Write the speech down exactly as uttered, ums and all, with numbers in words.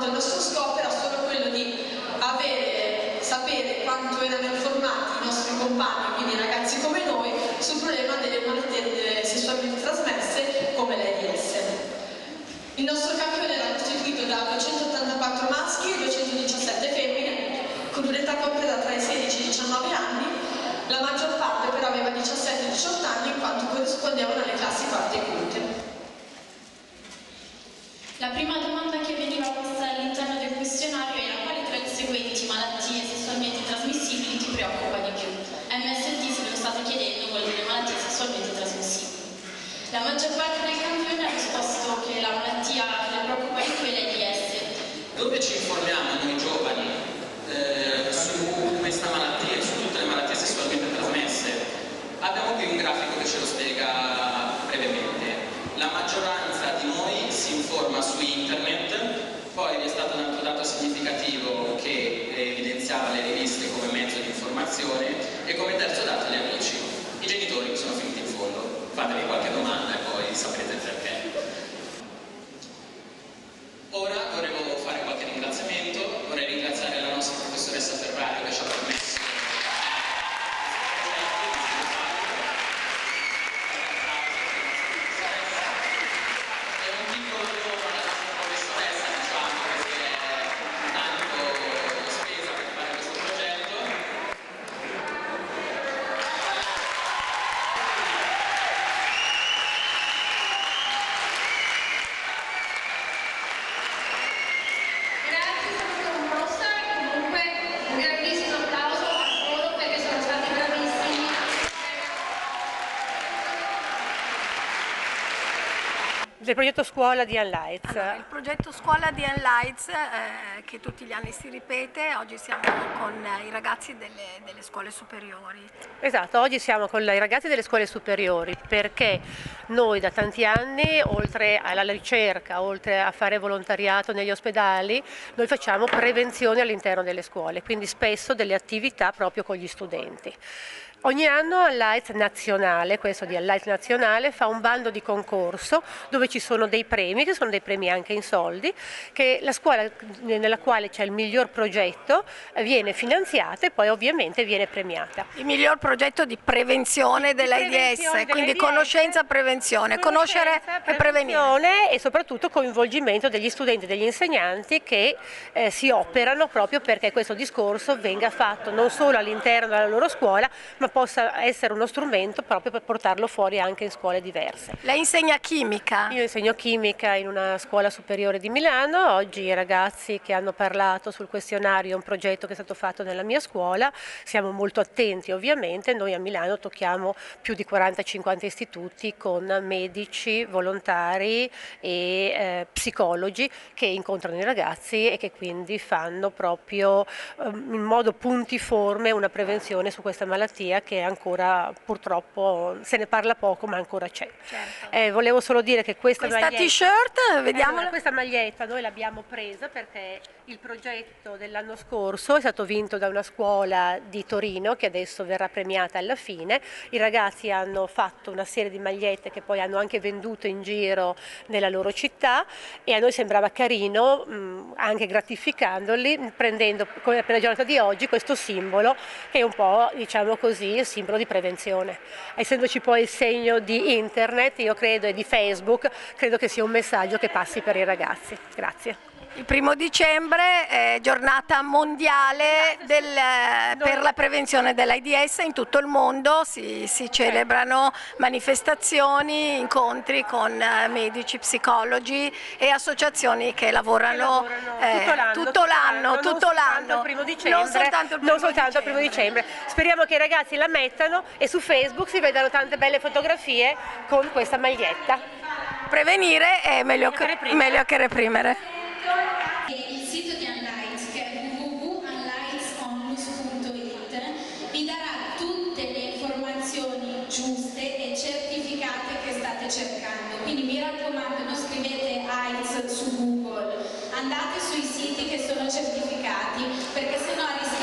quanto il nostro scopo era solo quello di avere, sapere quanto erano informati i nostri compagni, quindi ragazzi come noi, sul problema delle malattie sessualmente trasmesse come l'AIDS. Il nostro campione era costituito da duecentottantaquattro maschi e duecentodiciassette femmine, con un'età compresa tra i sedici e i diciannove anni. La maggior parte però aveva diciassette diciotto anni, in quanto corrispondevano alle classi quarte e quinte. La prima domanda che veniva posta all'interno del questionario era: quali tra le seguenti malattie sessualmente trasmissibili ti preoccupa di più? M S T, se ve lo state chiedendo, vuol dire malattie sessualmente trasmissibili. La maggior parte del campione ha risposto che la malattia che le preoccupa di più è l'AIDS. Dove ci informiamo noi giovani eh, su questa malattia e su tutte le malattie sessualmente trasmesse? Abbiamo qui un grafico che ce lo spiega brevemente. La maggioranza di noi si informa su internet, poi vi è stato un altro dato significativo che evidenziava le riviste come mezzo di informazione e come terzo dato gli amici. I genitori sono finiti in fondo. Fatemi qualche domanda e poi saprete perché. Ora vorremmo fare qualche ringraziamento, vorrei ringraziare la nostra professoressa Ferrario che ci ha permesso del progetto scuola di Unlights. Allora, il progetto scuola di Unlights, eh, che tutti gli anni si ripete, oggi siamo con eh, i ragazzi delle, delle scuole superiori. Esatto, oggi siamo con i ragazzi delle scuole superiori perché noi da tanti anni, oltre alla ricerca, oltre a fare volontariato negli ospedali, noi facciamo prevenzione all'interno delle scuole, quindi spesso delle attività proprio con gli studenti. Ogni anno Unlights nazionale, questo di Unlights nazionale, fa un bando di concorso dove ci sono dei premi, che sono dei premi anche in soldi, che la scuola nella quale c'è il miglior progetto viene finanziata e poi ovviamente viene premiata. Il miglior progetto di prevenzione dell'AIDS, quindi conoscenza, prevenzione, conoscere e prevenire. E soprattutto coinvolgimento degli studenti e degli insegnanti che eh, si operano proprio perché questo discorso venga fatto non solo all'interno della loro scuola, ma possa essere uno strumento proprio per portarlo fuori anche in scuole diverse. Lei insegna chimica? Io insegno chimica in una scuola superiore di Milano. Oggi i ragazzi che hanno parlato sul questionario è un progetto che è stato fatto nella mia scuola, siamo molto attenti ovviamente, noi a Milano tocchiamo più di quaranta cinquanta istituti con medici, volontari e eh, psicologi che incontrano i ragazzi e che quindi fanno proprio eh, in modo puntiforme una prevenzione su questa malattia che ancora purtroppo se ne parla poco ma ancora c'è. Certo. Eh, volevo solo dire che questa, questa maglietta, t-shirt, vediamola. allora, questa maglietta noi l'abbiamo presa perché il progetto dell'anno scorso è stato vinto da una scuola di Torino che adesso verrà premiata alla fine. I ragazzi hanno fatto una serie di magliette che poi hanno anche venduto in giro nella loro città e a noi sembrava carino, mh, anche gratificandoli, prendendo come per la giornata di oggi questo simbolo che è un po', diciamo così, il simbolo di prevenzione. Essendoci poi il segno di internet, io credo, e di Facebook, credo che sia un messaggio che passi per i ragazzi. Grazie. Il primo dicembre è giornata mondiale del, per la prevenzione dell'AIDS in tutto il mondo, si, si celebrano manifestazioni, incontri con medici, psicologi e associazioni che lavorano, che lavorano eh, tutto l'anno, tutto l'anno, non soltanto il primo dicembre. Non soltanto il primo dicembre. Speriamo che i ragazzi la mettano e su Facebook si vedano tante belle fotografie con questa maglietta. Prevenire è meglio, meglio, che, reprimere. meglio che reprimere. Il sito di Unlights, che è w w w punto unlights onlus punto it, vi darà tutte le informazioni giuste e certificate che state cercando. Quindi mi raccomando, non scrivete AIDS su Google, andate sui siti che sono certificati, perché sennò